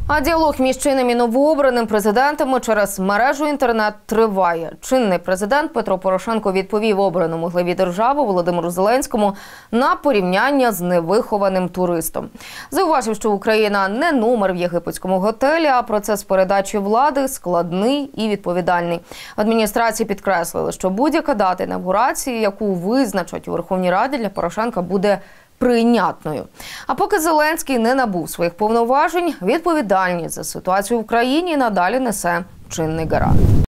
А діалог між чинним і новообраним президентами через мережу інтернет триває. Чинний президент Петро Порошенко відповів обраному главі держави Володимиру Зеленському на порівняння з невихованим туристом. Зауважив, що Україна не номер в єгипетському готелі, а процес передачі влади складний і відповідальний. В адміністрації підкреслили, що будь-яка дата інавгурації, яку визначать у Верховній Раді, для Порошенка буде прийнятною. А поки Зеленський не набув своїх повноважень, відповідальність за ситуацію в країні надалі несе чинний гарант.